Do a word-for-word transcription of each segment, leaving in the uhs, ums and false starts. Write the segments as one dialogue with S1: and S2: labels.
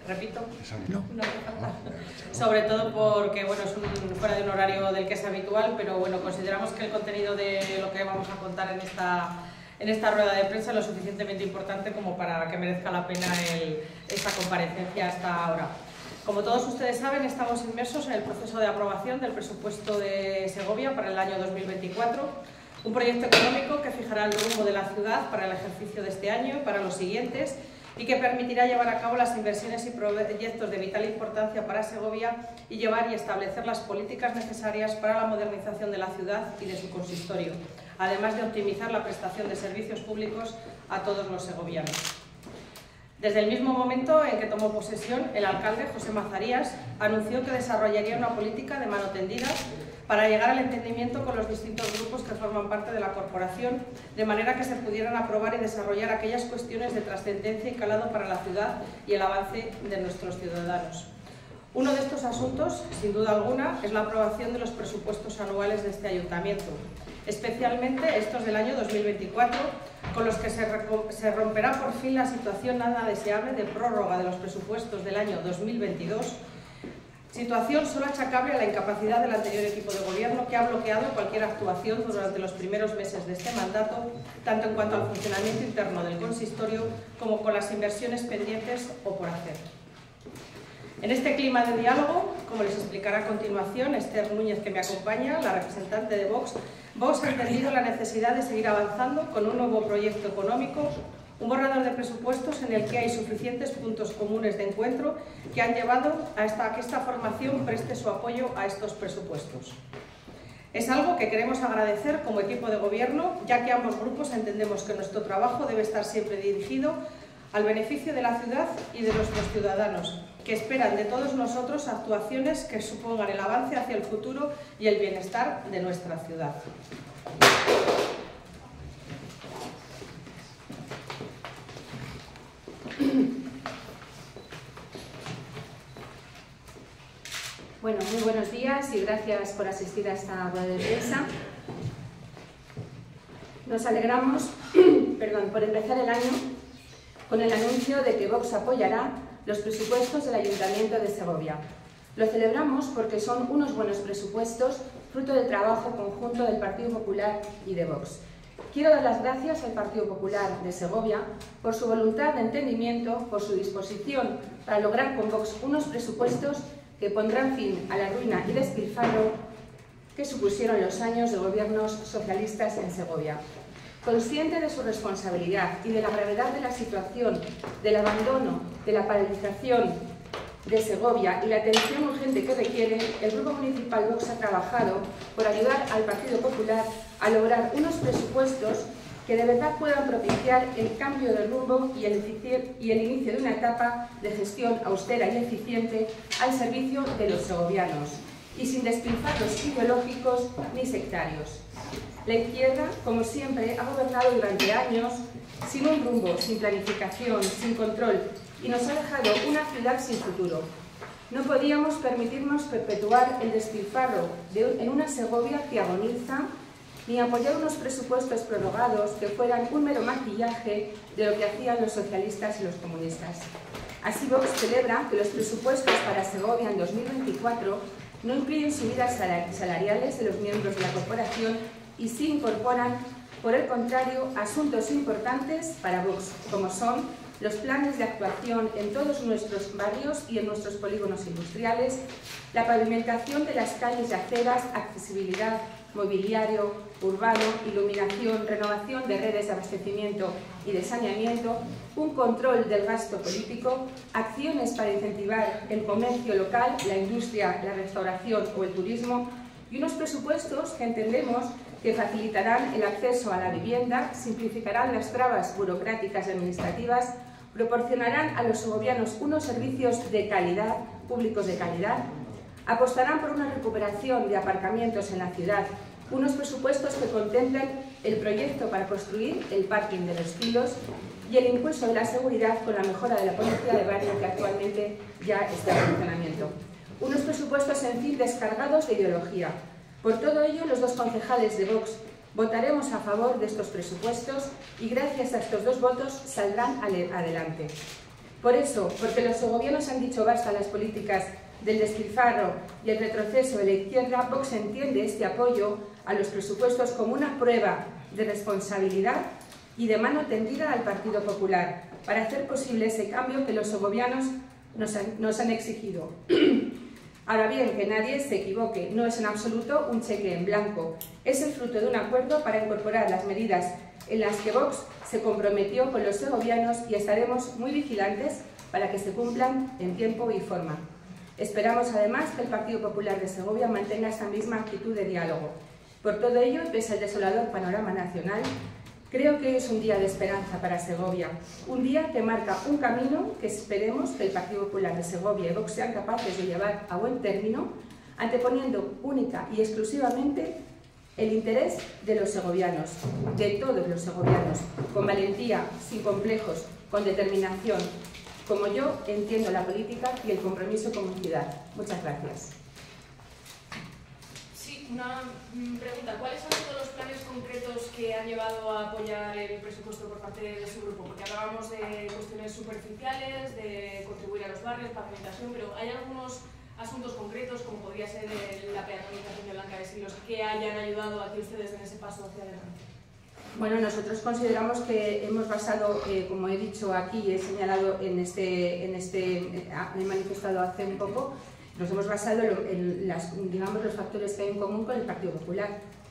S1: repito,
S2: no.
S1: no hace falta. Sobre todo porque bueno, es un, fuera de un horario del que es habitual, pero bueno, consideramos que el contenido de lo que vamos a contar en esta, en esta rueda de prensa es lo suficientemente importante como para que merezca la pena el, esta comparecencia hasta ahora. Como todos ustedes saben, estamos inmersos en el proceso de aprobación del presupuesto de Segovia para el año dos mil veinticuatro, un proyecto económico que fijará el rumbo de la ciudad para el ejercicio de este año y para los siguientes, y que permitirá llevar a cabo las inversiones y proyectos de vital importancia para Segovia y llevar y establecer las políticas necesarias para la modernización de la ciudad y de su consistorio, además de optimizar la prestación de servicios públicos a todos los segovianos. Desde el mismo momento en que tomó posesión, el alcalde José Mazarías anunció que desarrollaría una política de mano tendida para llegar al entendimiento con los distintos grupos que forman parte de la corporación, de manera que se pudieran aprobar y desarrollar aquellas cuestiones de trascendencia y calado para la ciudad y el avance de nuestros ciudadanos. Uno de estos asuntos, sin duda alguna, es la aprobación de los presupuestos anuales de este ayuntamiento, especialmente estos del año dos mil veinticuatro, con los que se, se romperá por fin la situación nada deseable de prórroga de los presupuestos del año dos mil veintidós, situación solo achacable a la incapacidad del anterior equipo de gobierno, que ha bloqueado cualquier actuación durante los primeros meses de este mandato, tanto en cuanto al funcionamiento interno del consistorio como con las inversiones pendientes o por hacer. En este clima de diálogo, como les explicará a continuación Esther Núñez, que me acompaña, la representante de Vox, Vox ha entendido la necesidad de seguir avanzando con un nuevo proyecto económico, un borrador de presupuestos en el que hay suficientes puntos comunes de encuentro que han llevado a, esta, a que esta formación preste su apoyo a estos presupuestos. Es algo que queremos agradecer como equipo de gobierno, ya que ambos grupos entendemos que nuestro trabajo debe estar siempre dirigido al beneficio de la ciudad y de nuestros ciudadanos, que esperan de todos nosotros actuaciones que supongan el avance hacia el futuro y el bienestar de nuestra ciudad.
S3: Bueno, muy buenos días y gracias por asistir a esta rueda de prensa. Nos alegramos perdón, por empezar el año con el anuncio de que Vox apoyará los presupuestos del Ayuntamiento de Segovia. Lo celebramos porque son unos buenos presupuestos, fruto del trabajo conjunto del Partido Popular y de Vox. Quiero dar las gracias al Partido Popular de Segovia por su voluntad de entendimiento, por su disposición para lograr con Vox unos presupuestos que pondrán fin a la ruina y despilfarro que supusieron los años de gobiernos socialistas en Segovia. Consciente de su responsabilidad y de la gravedad de la situación, del abandono, de la paralización de Segovia y la atención urgente que requiere, el Grupo Municipal Vox ha trabajado por ayudar al Partido Popular a lograr unos presupuestos que de verdad puedan propiciar el cambio de rumbo y el, y el inicio de una etapa de gestión austera y eficiente al servicio de los segovianos y sin despilfarros ideológicos ni sectarios. La izquierda, como siempre, ha gobernado durante años sin un rumbo, sin planificación, sin control y nos ha dejado una ciudad sin futuro. No podíamos permitirnos perpetuar el despilfarro de, en una Segovia que agoniza, ni apoyar unos presupuestos prorrogados que fueran un mero maquillaje de lo que hacían los socialistas y los comunistas. Así Vox celebra que los presupuestos para Segovia en dos mil veinticuatro no incluyen subidas salariales de los miembros de la corporación y sí incorporan, por el contrario, asuntos importantes para Vox, como son los planes de actuación en todos nuestros barrios y en nuestros polígonos industriales, la pavimentación de las calles y aceras, accesibilidad, mobiliario urbano, iluminación, renovación de redes de abastecimiento y de saneamiento, un control del gasto político, acciones para incentivar el comercio local, la industria, la restauración o el turismo y unos presupuestos que entendemos que facilitarán el acceso a la vivienda, simplificarán las trabas burocráticas y administrativas, proporcionarán a los segovianos unos servicios de calidad, públicos de calidad, apostarán por una recuperación de aparcamientos en la ciudad, unos presupuestos que contemplen el proyecto para construir el parking de los Filos y el impulso de la seguridad con la mejora de la policía de barrio que actualmente ya está en funcionamiento. Unos presupuestos, en fin, descargados de ideología. Por todo ello, los dos concejales de Vox votaremos a favor de estos presupuestos y gracias a estos dos votos saldrán adelante. Por eso, porque los segovianos han dicho basta a las políticas del despilfarro y el retroceso de la izquierda, Vox entiende este apoyo a los presupuestos como una prueba de responsabilidad y de mano tendida al Partido Popular para hacer posible ese cambio que los segovianos nos han, nos han exigido. Ahora bien, que nadie se equivoque, no es en absoluto un cheque en blanco, es el fruto de un acuerdo para incorporar las medidas en las que Vox se comprometió con los segovianos y estaremos muy vigilantes para que se cumplan en tiempo y forma. Esperamos además que el Partido Popular de Segovia mantenga esta misma actitud de diálogo. Por todo ello, pese al desolador panorama nacional, creo que hoy es un día de esperanza para Segovia, un día que marca un camino que esperemos que el Partido Popular de Segovia y Vox sean capaces de llevar a buen término, anteponiendo única y exclusivamente el interés de los segovianos, de todos los segovianos, con valentía, sin complejos, con determinación, como yo entiendo la política y el compromiso con mi ciudad. Muchas gracias.
S2: Sí, una pregunta. ¿Cuáles han sido los planes concretos que han llevado a apoyar el presupuesto por parte de su grupo? Porque hablábamos de cuestiones superficiales, de contribuir a los barrios, pavimentación, pero ¿hay algunos asuntos concretos, como podría ser la peatonalización de Blanca de Silos, que hayan ayudado a que ustedes den ese paso hacia adelante?
S3: Bueno, nosotros consideramos que hemos basado, eh, como he dicho aquí y he señalado en este, en este, he manifestado hace un poco, nos hemos basado en, en las, digamos, los factores que hay en común con el Partido Popular.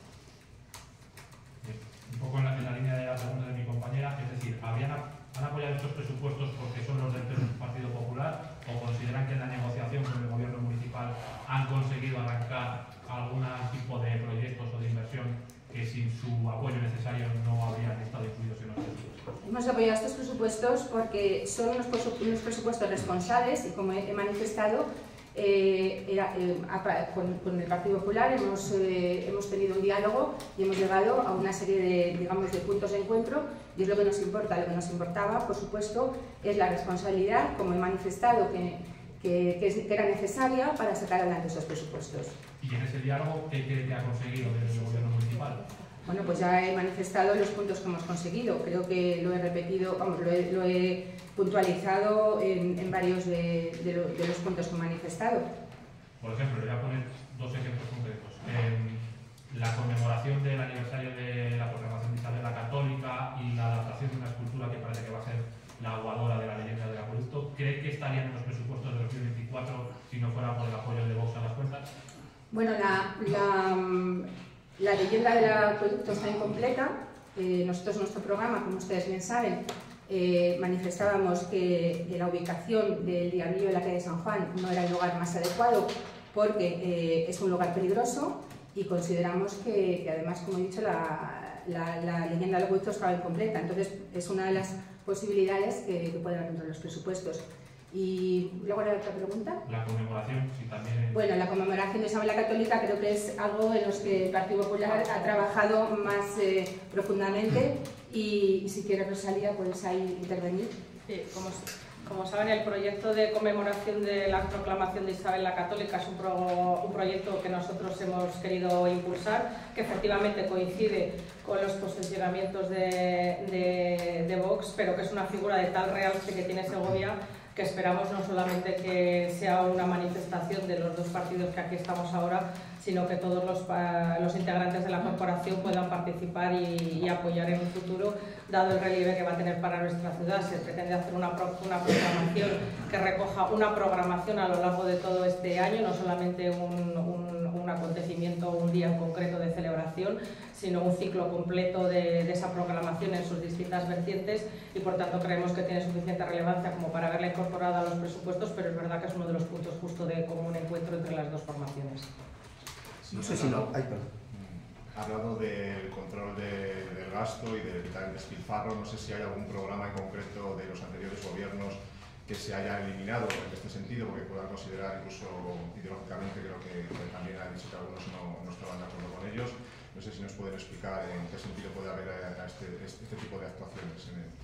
S4: Un poco en la, en la línea de la pregunta de mi compañera, es decir, ¿habían, ¿han apoyado estos presupuestos porque son los del Partido Popular o consideran que en la negociación con el gobierno municipal han conseguido arrancar algún tipo de proyectos o de inversión que sin su apoyo necesario no habrían estado incluidos en los presupuestos?
S3: Hemos apoyado estos presupuestos porque son unos, unos presupuestos responsables y, como he manifestado, eh, era, eh, con, con el Partido Popular hemos, eh, hemos tenido un diálogo y hemos llegado a una serie de, digamos, de puntos de encuentro, y es lo que nos importa. Lo que nos importaba, por supuesto, es la responsabilidad, como he manifestado, que, que, que, es, que era necesaria para sacar adelante esos presupuestos.
S4: ¿Y en ese diálogo qué cree que ha conseguido desde el gobierno municipal?
S3: Bueno, pues ya he manifestado los puntos que hemos conseguido. Creo que lo he repetido, vamos, lo he, lo he puntualizado en, en varios de, de, lo, de los puntos que he manifestado.
S4: Por ejemplo, le voy a poner dos ejemplos concretos. Eh, la conmemoración del aniversario de la proclamación de Isabel la Católica y la adaptación de una escultura que parece que va a ser la aguadora de la leyenda del acueducto, ¿cree que estarían en los presupuestos de dos mil veinticuatro si no fuera por el apoyo de Vox a las cuentas?
S3: Bueno, la, la, la leyenda del acueducto está incompleta. Eh, nosotros, nuestro programa, como ustedes bien saben, eh, manifestábamos que la ubicación del Diablillo de la calle de San Juan no era el lugar más adecuado porque eh, es un lugar peligroso, y consideramos que, que además, como he dicho, la, la, la leyenda del acueducto estaba incompleta. Entonces, es una de las posibilidades que, que pueden haber dentro de los presupuestos. Y luego era otra pregunta.
S4: La conmemoración, sí, también.
S3: Bueno, la conmemoración de Isabel la Católica creo que es algo en los que el Partido Popular ha trabajado más eh, profundamente, y, y si quiere, Rosalía, puedes ahí intervenir.
S1: Sí, como, como saben, el proyecto de conmemoración de la proclamación de Isabel la Católica es un, pro, un proyecto que nosotros hemos querido impulsar, que efectivamente coincide con los posicionamientos de, de, de Vox, pero que es una figura de tal realce que tiene Segovia, que esperamos no solamente que sea una manifestación de los dos partidos que aquí estamos ahora, sino que todos los, los integrantes de la corporación puedan participar y, y apoyar en un futuro, dado el relieve que va a tener para nuestra ciudad. Se pretende hacer una, una programación que recoja una programación a lo largo de todo este año, no solamente un, un, un acontecimiento, un día en concreto de celebración, sino un ciclo completo de, de esa programación en sus distintas vertientes, y por tanto creemos que tiene suficiente relevancia como para haberla incorporado a los presupuestos, pero es verdad que es uno de los puntos justo de común encuentro entre las dos formaciones.
S5: No sé si no. Ay, perdón. Ha hablado del control de, del gasto y de evitar el despilfarro. No sé si hay algún programa en concreto de los anteriores gobiernos que se haya eliminado en este sentido, porque puedan considerar, incluso ideológicamente, creo que, que también ha dicho que algunos no, no estaban de acuerdo con ellos. No sé si nos pueden explicar en qué sentido puede haber a, a este, este tipo de actuaciones en el...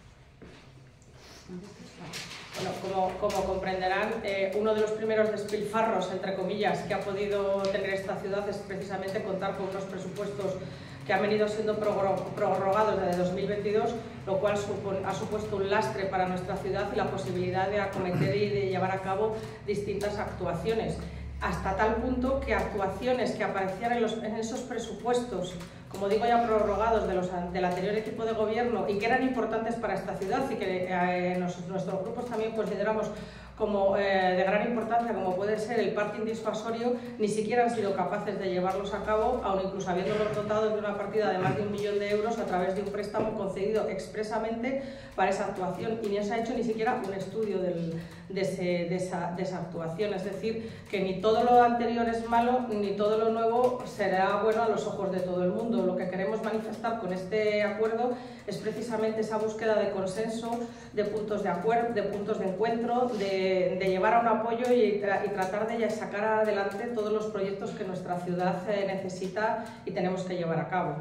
S1: Bueno, como, como comprenderán, eh, uno de los primeros despilfarros, entre comillas, que ha podido tener esta ciudad es precisamente contar con unos presupuestos que han venido siendo prorrogados desde dos mil veintidós lo cual ha supuesto un lastre para nuestra ciudad y la posibilidad de acometer y de llevar a cabo distintas actuaciones. Hasta tal punto que actuaciones que aparecían en, los, en esos presupuestos, como digo ya prorrogados de los, del anterior equipo de gobierno y que eran importantes para esta ciudad y que eh, nos, nuestros grupos también consideramos como eh, de gran importancia, como puede ser el parking disuasorio, ni siquiera han sido capaces de llevarlos a cabo, aun incluso habiéndolos dotado de una partida de más de un millón de euros a través de un préstamo concedido expresamente para esa actuación, y no se ha hecho ni siquiera un estudio del, de, ese, de, esa, de esa actuación. Es decir, que ni todo lo anterior es malo, ni todo lo nuevo será bueno a los ojos de todo el mundo. Lo que queremos manifestar con este acuerdo es precisamente esa búsqueda de consenso, de puntos de acuerdo, de puntos de encuentro, de, de llevar a un apoyo y, tra y tratar de sacar adelante todos los proyectos que nuestra ciudad eh, necesita y tenemos que llevar a cabo.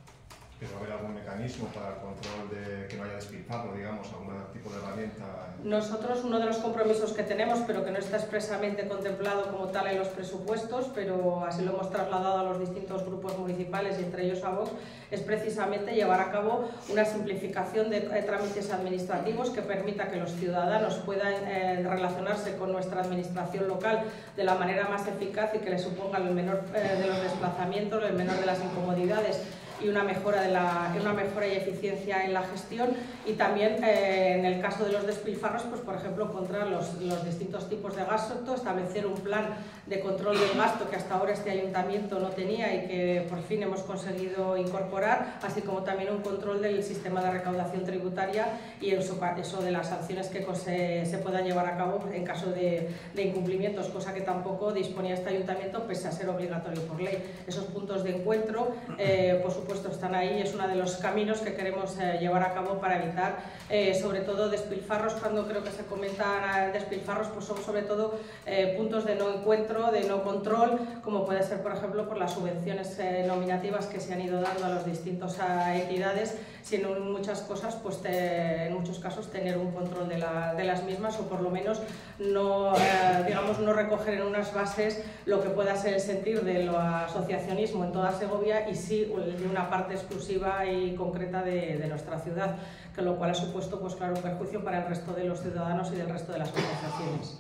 S5: ¿Pero va a haber algún mecanismo para el control de que no haya despilfarro, digamos, algún tipo de herramienta?
S1: Nosotros, uno de los compromisos que tenemos, pero que no está expresamente contemplado como tal en los presupuestos, pero así lo hemos trasladado a los distintos grupos municipales y entre ellos a Vox, es precisamente llevar a cabo una simplificación de trámites administrativos que permita que los ciudadanos puedan eh, relacionarse con nuestra administración local de la manera más eficaz y que les suponga el menor eh, de los desplazamientos, el menor de las incomodidades y una mejora, de la, una mejora y eficiencia en la gestión, y también eh, en el caso de los despilfarros, pues por ejemplo contra los, los distintos tipos de gasto, establecer un plan de control del gasto que hasta ahora este ayuntamiento no tenía y que por fin hemos conseguido incorporar, así como también un control del sistema de recaudación tributaria y eso, eso de las sanciones que se, se puedan llevar a cabo en caso de, de incumplimientos, cosa que tampoco disponía este ayuntamiento pese a ser obligatorio por ley. Esos puntos de encuentro, eh, por supuesto, puesto están ahí, es uno de los caminos que queremos eh, llevar a cabo para evitar eh, sobre todo despilfarros. Cuando creo que se comentan despilfarros, pues son sobre todo eh, puntos de no encuentro, de no control, como puede ser por ejemplo por las subvenciones eh, nominativas que se han ido dando a las distintas entidades, sino en muchas cosas, pues te, en muchos casos tener un control de, la, de las mismas, o por lo menos no, eh, digamos, no recoger en unas bases lo que pueda ser el sentir del asociacionismo en toda Segovia y sí de una parte exclusiva y concreta de, de nuestra ciudad, que lo cual ha supuesto pues claro un perjuicio para el resto de los ciudadanos y del resto de las asociaciones.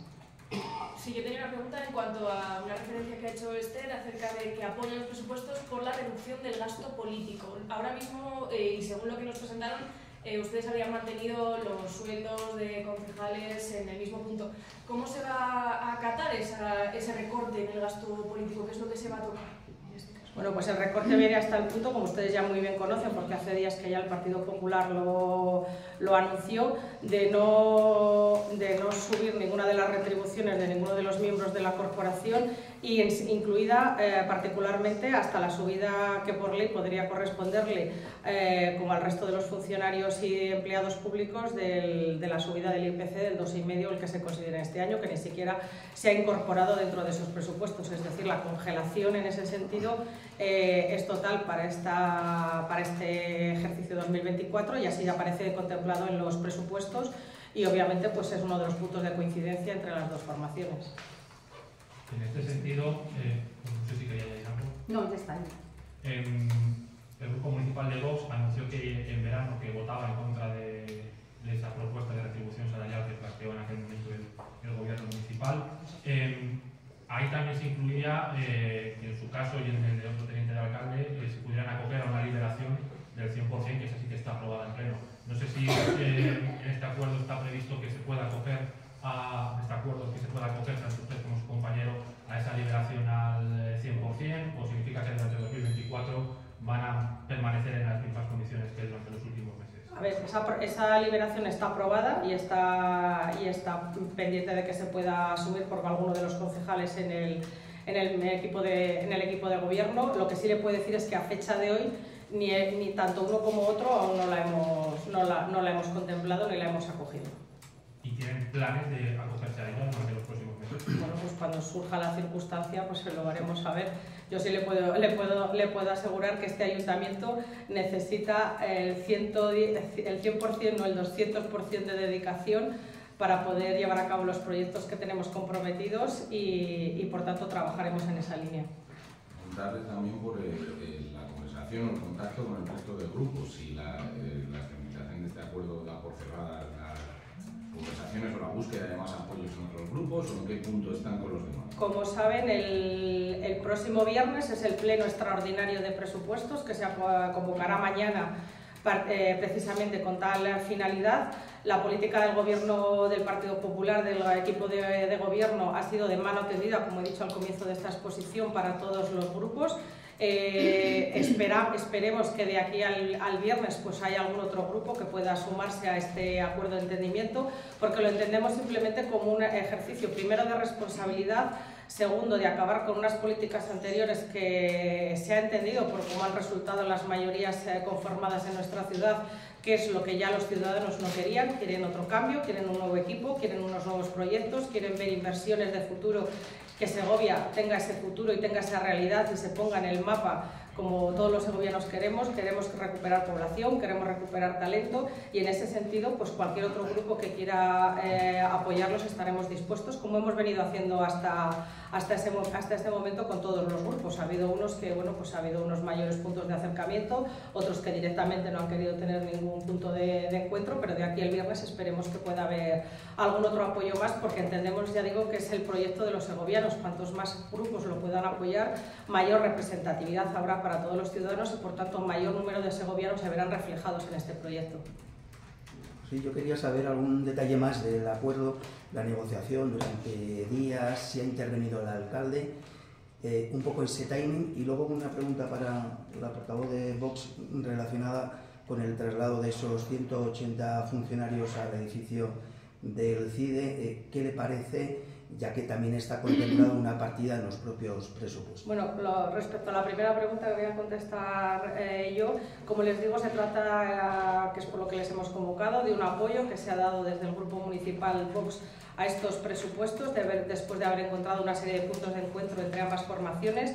S2: Sí, yo tenía una pregunta en cuanto a una referencia que ha hecho Esther acerca de que apoya los presupuestos por la reducción del gasto político. Ahora mismo, eh, y según lo que nos presentaron, eh, ustedes habían mantenido los sueldos de concejales en el mismo punto. ¿Cómo se va a acatar esa, ese recorte en el gasto político? ¿Qué es lo que se va a tocar?
S1: Bueno, pues el recorte viene hasta el punto, como ustedes ya muy bien conocen, porque hace días que ya el Partido Popular lo, lo anunció, de no, de no subir ninguna de las retribuciones de ninguno de los miembros de la corporación, y en, incluida eh, particularmente hasta la subida que por ley podría corresponderle, eh, como al resto de los funcionarios y empleados públicos, del, de la subida del I P C del dos coma cinco, el que se considera este año, que ni siquiera se ha incorporado dentro de esos presupuestos. Es decir, la congelación en ese sentido Eh, es total para, esta, para este ejercicio dos mil veinticuatro y así aparece contemplado en los presupuestos, y obviamente pues es uno de los puntos de coincidencia entre las dos formaciones.
S4: En este sentido, eh, no sé si quería decir algo.
S3: No, ya está.
S4: Eh, el Grupo Municipal de Vox anunció que en verano que votaba en contra de, de esa propuesta de retribución salarial que planteó en aquel momento el, el gobierno municipal. Eh, Ahí también se incluía eh, que en su caso y en el de otro teniente de alcalde eh, se pudieran acoger a una liberación del cien por cien, que esa sí que está aprobada en pleno. No sé si eh, en este acuerdo está previsto que se pueda acoger a este acuerdo que se pueda acoger tanto usted como su compañero a esa liberación al cien por cien, o significa que durante dos mil veinticuatro van a permanecer en las mismas condiciones que durante los últimos meses.
S1: A ver, esa, esa liberación está aprobada y está, y está pendiente de que se pueda asumir por alguno de los concejales en el, en, el equipo de, en el equipo de gobierno. Lo que sí le puedo decir es que a fecha de hoy ni, ni tanto uno como otro aún no la, hemos, no, la, no la hemos contemplado ni la hemos acogido.
S4: ¿Y tienen planes de acogerse a ella durante los próximos meses?
S1: Bueno, pues cuando surja la circunstancia pues se lo haremos saber. Yo sí le puedo, le puedo, le puedo asegurar que este ayuntamiento necesita el, ciento diez, el cien por cien, no el doscientos por cien de dedicación para poder llevar a cabo los proyectos que tenemos comprometidos y, y por tanto trabajaremos en esa línea.
S6: Preguntarles también por el, el, la conversación o el contacto con el resto de grupos y la, eh, la tramitación de este acuerdo da por cerrada las conversaciones o la búsqueda de más apoyos en otros grupos, o en qué punto están con los demás?
S1: Como saben, el, el próximo viernes es el pleno extraordinario de presupuestos que se convocará mañana eh, precisamente con tal finalidad. La política del Gobierno del Partido Popular, del equipo de, de Gobierno, ha sido de mano tendida, como he dicho al comienzo de esta exposición, para todos los grupos. Eh, espera, esperemos que de aquí al, al viernes pues haya algún otro grupo que pueda sumarse a este acuerdo de entendimiento, porque lo entendemos simplemente como un ejercicio, primero, de responsabilidad, segundo, de acabar con unas políticas anteriores que se ha entendido por cómo han resultado las mayorías conformadas en nuestra ciudad, que es lo que ya los ciudadanos no querían. Quieren otro cambio, quieren un nuevo equipo, quieren unos nuevos proyectos, quieren ver inversiones de futuro, que Segovia tenga ese futuro y tenga esa realidad y se ponga en el mapa como todos los segovianos queremos. Queremos recuperar población, queremos recuperar talento, y en ese sentido pues cualquier otro grupo que quiera eh, apoyarlos estaremos dispuestos, como hemos venido haciendo hasta, hasta, ese, hasta este momento con todos los grupos. Ha habido unos que, bueno, pues ha habido unos mayores puntos de acercamiento, otros que directamente no han querido tener ningún punto de, de encuentro, pero de aquí al viernes esperemos que pueda haber algún otro apoyo más, porque entendemos, ya digo, que es el proyecto de los segovianos. Cuantos más grupos lo puedan apoyar, mayor representatividad habrá para todos los ciudadanos y, por tanto, mayor número de segovianos se verán reflejados en este proyecto.
S7: Sí, yo quería saber algún detalle más del acuerdo, la negociación, durante días, si ha intervenido el alcalde, eh, un poco ese timing, y luego una pregunta para la portavoz de Vox relacionada con el traslado de esos ciento ochenta funcionarios al edificio del CIDE. Eh, ¿Qué le parece, ya que también está contemplada una partida en los propios presupuestos?
S1: Bueno, lo, respecto a la primera pregunta que voy a contestar eh, yo, como les digo, se trata, eh, que es por lo que les hemos convocado, de un apoyo que se ha dado desde el Grupo Municipal Vox a estos presupuestos, de haber, después de haber encontrado una serie de puntos de encuentro entre ambas formaciones,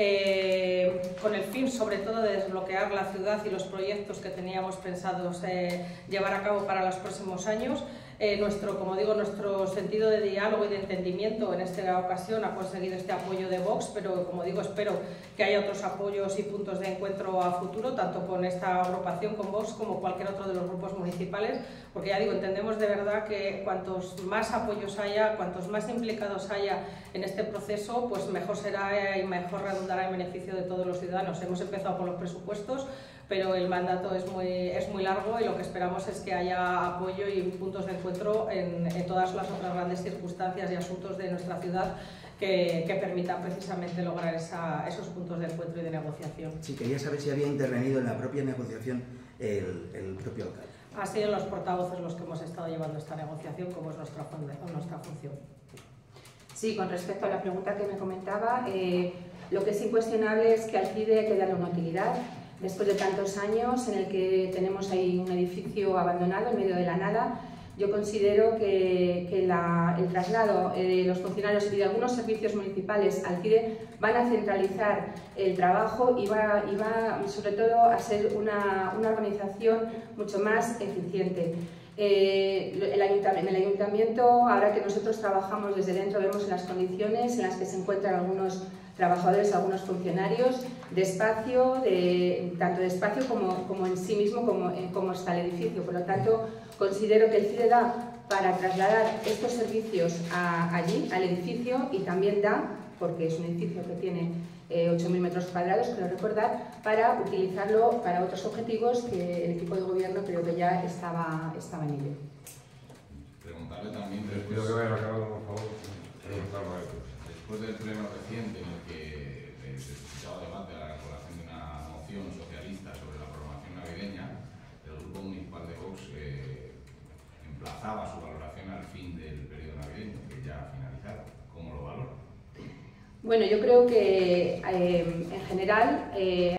S1: eh, con el fin, sobre todo, de desbloquear la ciudad y los proyectos que teníamos pensados eh, llevar a cabo para los próximos años. Eh, nuestro, como digo, nuestro sentido de diálogo y de entendimiento en esta ocasión ha conseguido este apoyo de Vox, pero, como digo, espero que haya otros apoyos y puntos de encuentro a futuro, tanto con esta agrupación, con Vox, como cualquier otro de los grupos municipales, porque, ya digo, entendemos de verdad que cuantos más apoyos haya, cuantos más implicados haya en este proceso, pues mejor será y mejor redundará en beneficio de todos los ciudadanos. Hemos empezado por los presupuestos, pero el mandato es muy, es muy largo, y lo que esperamos es que haya apoyo y puntos de encuentro en, en todas las otras grandes circunstancias y asuntos de nuestra ciudad que, que permitan precisamente lograr esa, esos puntos de encuentro y de negociación.
S7: Sí, quería saber si había intervenido en la propia negociación el, el propio alcalde.
S1: Ha sido los portavoces los que hemos estado llevando esta negociación, como es nuestra, nuestra función.
S3: Sí, con respecto a la pregunta que me comentaba, eh, lo que es incuestionable es que al CIDE hay que darle una utilidad. Después de tantos años en el que tenemos ahí un edificio abandonado en medio de la nada, yo considero que, que la, el traslado de los funcionarios y de algunos servicios municipales al CIDE van a centralizar el trabajo y va, y va sobre todo a ser una, una organización mucho más eficiente. Eh, el ayuntamiento, en el ayuntamiento, ahora que nosotros trabajamos desde dentro, vemos en las condiciones en las que se encuentran algunos trabajadores, algunos funcionarios, de espacio, de, tanto de espacio como, como en sí mismo, como, eh, como está el edificio. Por lo tanto, considero que el CIDE da para trasladar estos servicios a, allí, al edificio, y también da, porque es un edificio que tiene eh, ocho mil metros cuadrados, creo recordar, para utilizarlo para otros objetivos que el equipo de gobierno creo que ya estaba, estaba en ello.
S6: Preguntarle también,
S8: Les
S6: después,
S8: pido que vayan acabando, por favor. Preguntarlo a ellos.
S6: después del pleno reciente en el que eh, se suscitaba debate a la elaboración de una moción socialista sobre la programación navideña, el Grupo Municipal de Vox eh, emplazaba su valoración al fin del periodo navideño, que ya ha finalizado. ¿Cómo lo valora?
S3: Bueno, yo creo que eh, en general eh,